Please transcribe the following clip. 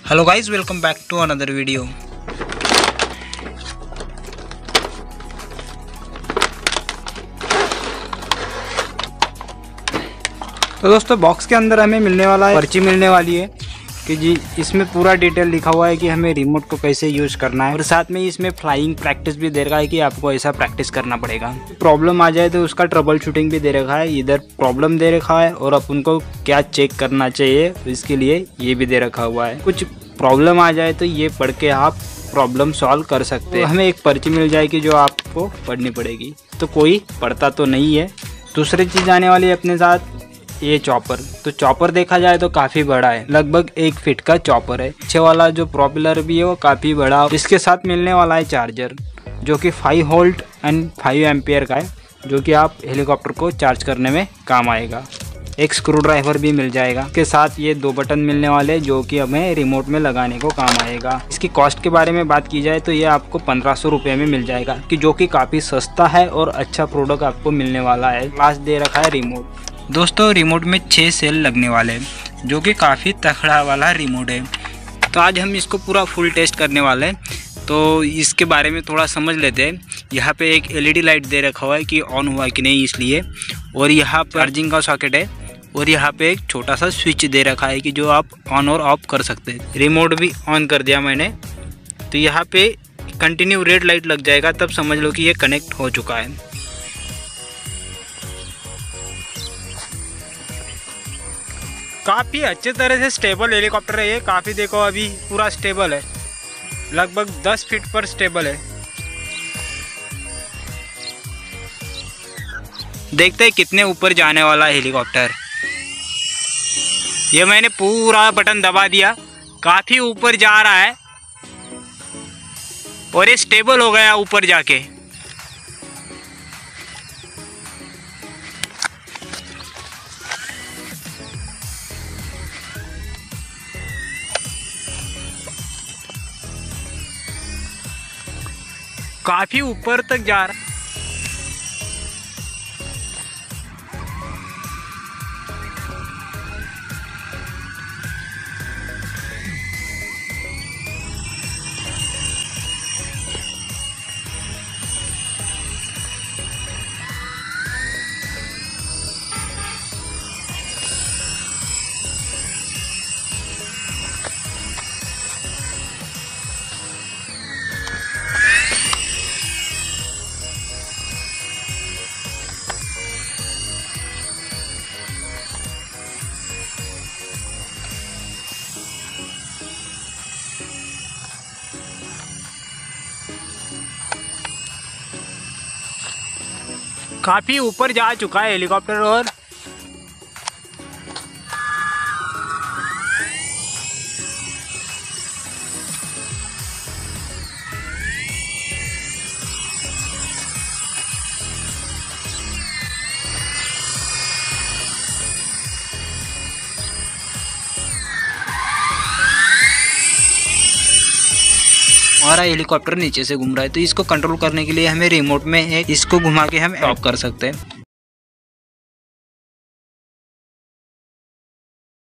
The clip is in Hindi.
Hello guys, welcome back to another video. तो दोस्तों बॉक्स के अंदर हमें मिलने वाला है, पर्ची मिलने वाली है कि जी इसमें पूरा डिटेल लिखा हुआ है कि हमें रिमोट को कैसे यूज करना है और साथ में इसमें फ्लाइंग प्रैक्टिस भी दे रखा है कि आपको ऐसा प्रैक्टिस करना पड़ेगा। प्रॉब्लम आ जाए तो उसका ट्रबल शूटिंग भी दे रखा है, इधर प्रॉब्लम दे रखा है और अपन को क्या चेक करना चाहिए इसके लिए ये भी दे रखा हुआ है। कुछ प्रॉब्लम आ जाए तो ये पढ़ के आप प्रॉब्लम सॉल्व कर सकते हैं। हमें एक पर्ची मिल जाएगी जो आपको पढ़नी पड़ेगी, तो कोई पढ़ता तो नहीं है। दूसरी चीज़ आने वाली है अपने साथ ये चॉपर। तो चॉपर देखा जाए तो काफ़ी बड़ा है, लगभग 1 फीट का चॉपर है। पीछे वाला जो प्रोपेलर भी है वो काफ़ी बड़ा। इसके साथ मिलने वाला है चार्जर जो कि 5 वोल्ट एंड 5 एम्पियर का है, जो कि आप हेलीकॉप्टर को चार्ज करने में काम आएगा। एक स्क्रू ड्राइवर भी मिल जाएगा। इसके साथ ये 2 बटन मिलने वाले जो कि हमें रिमोट में लगाने को काम आएगा। इसकी कॉस्ट के बारे में बात की जाए तो ये आपको 1500 रुपये में मिल जाएगा, कि जो कि काफ़ी सस्ता है और अच्छा प्रोडक्ट आपको मिलने वाला है। लास्ट दे रखा है रिमोट। दोस्तों रिमोट में 6 सेल लगने वाले हैं, जो कि काफ़ी तगड़ा वाला रिमोट है। तो आज हम इसको पूरा फुल टेस्ट करने वाले हैं, तो इसके बारे में थोड़ा समझ लेते हैं। यहाँ पे एक LED लाइट दे रखा हुआ है कि ऑन हुआ कि नहीं इसलिए, और यहाँ पर चार्जिंग का सॉकेट है, और यहाँ पे एक छोटा सा स्विच दे रखा है कि जो आप ऑन और ऑफ कर सकते हैं। रिमोट भी ऑन कर दिया मैंने, तो यहाँ पे कंटिन्यू रेड लाइट लग जाएगा, तब समझ लो कि ये कनेक्ट हो चुका है। काफ़ी अच्छे तरह से स्टेबल हेलीकॉप्टर है ये, काफ़ी देखो अभी पूरा स्टेबल है, लगभग 10 फीट पर स्टेबल है। देखते हैं कितने ऊपर जाने वाला है हेलीकॉप्टर। ये मैंने पूरा बटन दबा दिया, काफ़ी ऊपर जा रहा है और ये स्टेबल हो गया ऊपर जाके। काफी ऊपर तक जा रहा है। काफी ऊपर जा चुका है हेलीकॉप्टर और हमारा हेलीकॉप्टर नीचे से घूम रहा है, तो इसको कंट्रोल करने के लिए हमें रिमोट में इसको घुमा के हम ऑफ कर सकते हैं।